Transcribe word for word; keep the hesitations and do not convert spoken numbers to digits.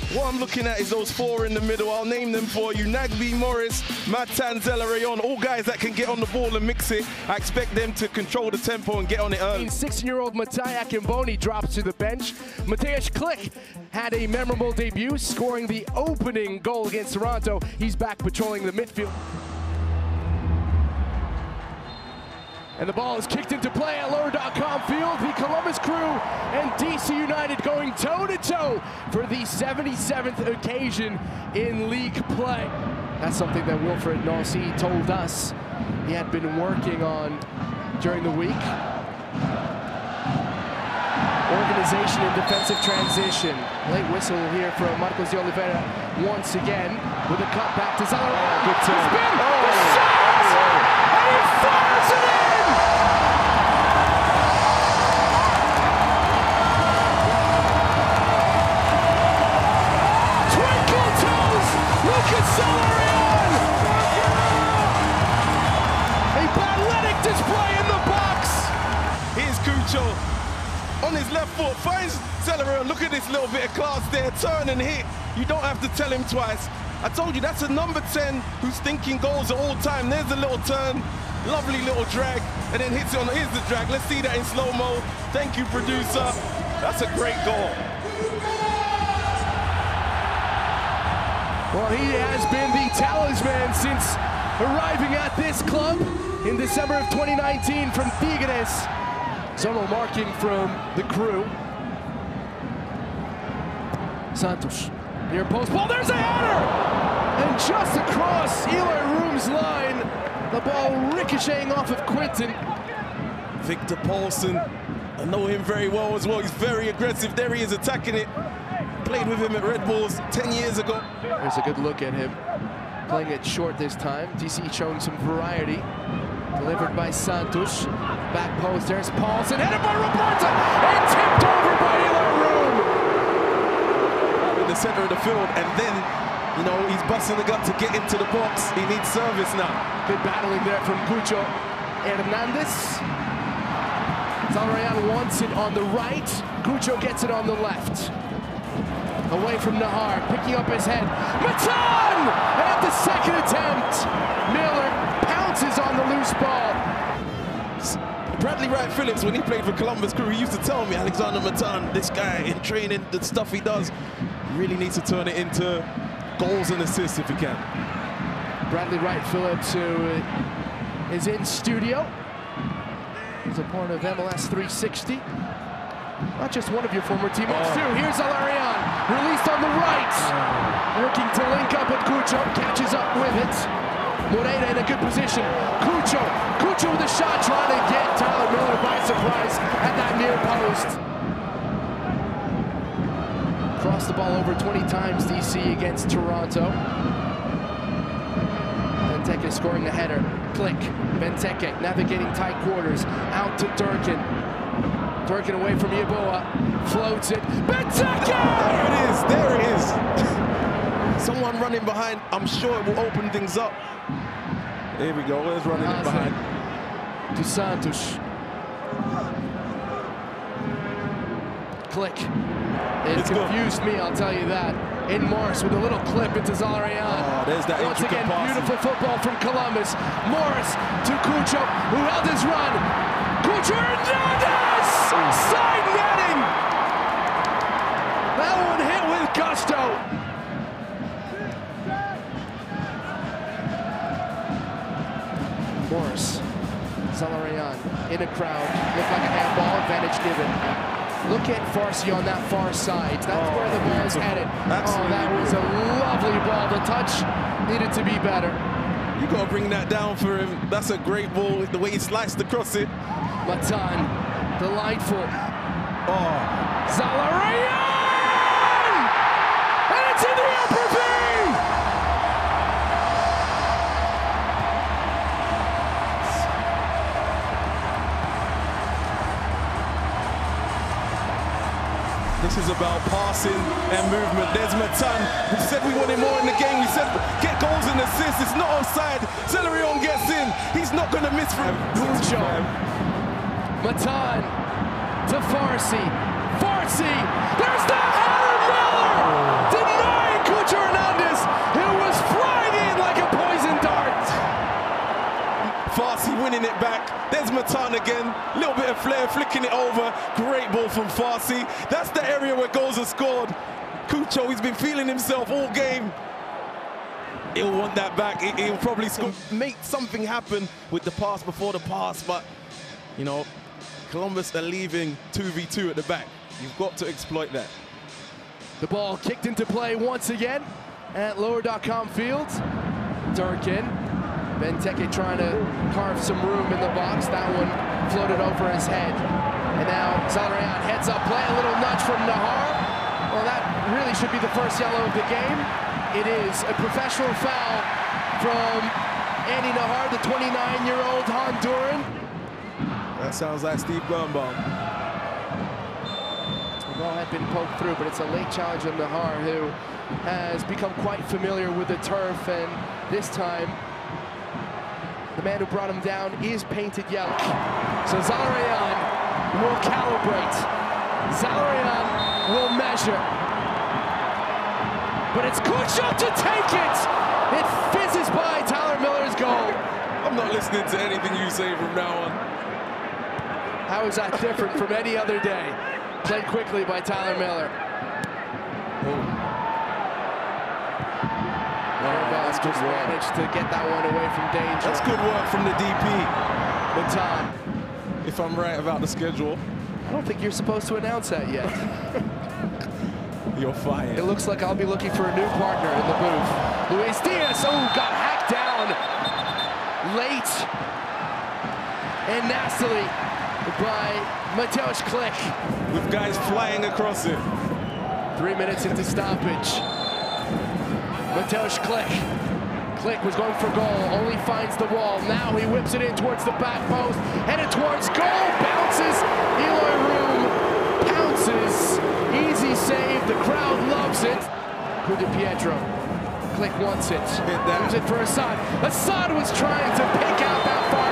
What I'm looking at is those four in the middle. I'll name them for you. Nagbe, Morris, Matan, Zelarayon, all guys that can get on the ball and mix it. I expect them to control the tempo and get on it early. sixteen-year-old Matej Akimboni drops to the bench. Mateusz Klich had a memorable debut, scoring the opening goal against Toronto. He's back patrolling the midfield. And the ball is kicked into play at lower dot com field. The Columbus Crew and D C United going toe-to-toe for the seventy-seventh occasion in league play. That's something that Wilfried Nancy told us he had been working on during the week. Organization and defensive transition. Late whistle here from Marcos de Oliveira once again with a cut back to Zelarayon. Good turn. Spin, oh. the shot, oh. and he fires it in! Twinkle toes, Lucas Zelarayon! A balletic display in the box! Here's Cucho on his left foot, finds Zelarayon. Look at this little bit of class there, turn and hit. You don't have to tell him twice. I told you, that's a number ten who's thinking goals at all time. There's a little turn, lovely little drag, and then hits it on, here's the drag. Let's see that in slow-mo. Thank you, producer. That's a great goal. Well, he has been the talisman since arriving at this club in December of twenty nineteen from Tigres. Zonal marking from the Crew. Santos, near post ball, there's a header! And just across Eli Room's line, the ball ricocheting off of Quinton. Victor Paulson, I know him very well as well. He's very aggressive. There he is attacking it. Played with him at Red Bulls ten years ago. There's a good look at him. Playing it short this time. D C showing some variety. Delivered by Santos. Back post, there's Paulson. Headed by Roberta! And tipped over by Eli Room! In the center of the field, and then, you know, he's busting the gut to get into the box. He needs service now. Good battling there from Cucho Hernandez. Zelarayon wants it on the right. Cucho gets it on the left. Away from Nahar, picking up his head. Matan! And at the second attempt, Miller pounces on the loose ball. Bradley Wright Phillips, when he played for Columbus Crew, he used to tell me, Alexander Matan, this guy in training, the stuff he does, really needs to turn it into goals and assists if he can. Bradley Wright Phillips, who is in studio. He's a part of M L S three sixty. Not just one of your former teammates, oh. too. Here's Zelarayon, released on the right. Oh. Working to link up with Cucho, catches up with it. Moreira in a good position. Cucho, Cucho with a shot, trying to get Tyler Miller by surprise at that near post. Crossed the ball over twenty times, D C against Toronto. Benteke scoring the header. Click. Benteke navigating tight quarters. Out to Durkin. Durkin away from Yeboah. Floats it. Benteke! There it is. There it is. Someone running behind. I'm sure it will open things up. There we go. There's running in behind. To Santos. Click. It it's confused good. me, I'll tell you that. In Morris with a little clip into Zelarayon. Oh, there's that Once again, passing. beautiful football from Columbus. Morris to Cucho, who held his run. Cucho Hernandez! Side netting! That one hit with gusto. Morris, Zelarayon in a crowd. Looked like a handball, advantage given. Look at Farsi on that far side. That's oh, where the ball is headed. Absolutely. Oh, that was a lovely ball. The touch needed to be better. You got to bring that down for him. That's a great ball, the way he sliced across it. Matan, delightful. Oh. Zelarayon! And it's in the upper V! This is about passing and movement. There's Matan. We said we wanted more in the game. We said get goals and assists. It's not offside. Zelarayon gets in. He's not going to miss from Cucho. Matan to Farsi. Farsi. There's the header. Miller did not Matan again, a little bit of flair, flicking it over. Great ball from Farsi. That's the area where goals are scored. Cucho, he's been feeling himself all game. He'll want that back. He'll probably score, make something happen with the pass before the pass, but, you know, Columbus are leaving two v two at the back. You've got to exploit that. The ball kicked into play once again at lower dot com field. Durkin. Benteke trying to carve some room in the box. That one floated over his head. And now Zelarayán heads up play. A little nudge from Nahar. Well, that really should be the first yellow of the game. It is a professional foul from Andy Nahar, the twenty-nine-year-old Honduran. That sounds like Steve Birnbaum. The ball had been poked through, but it's a late challenge on Nahar, who has become quite familiar with the turf, and this time the man who brought him down is painted yellow. So Zelarayán will calibrate. Zelarayán will measure. But it's Cucho to take it! It fizzes by Tyler Miller's goal. I'm not listening to anything you say from now on. How is that different from any other day? Played quickly by Tyler Miller. Oh. That's just managed to get that one away from danger. That's good work from the D P. Matan. If I'm right about the schedule. I don't think you're supposed to announce that yet. You're fired. It looks like I'll be looking for a new partner in the booth. Luis Diaz, oh, got hacked down late and nastily by Mateusz Klich. With guys flying across it. Three minutes into stoppage. Mateusz Klich. Klich was going for goal, only finds the wall. Now he whips it in towards the back post, headed towards goal, bounces. Eloy Room pounces. Easy save, the crowd loves it. Coup de Pietro. Klich wants it. Gives it for Assad. Assad was trying to pick out that far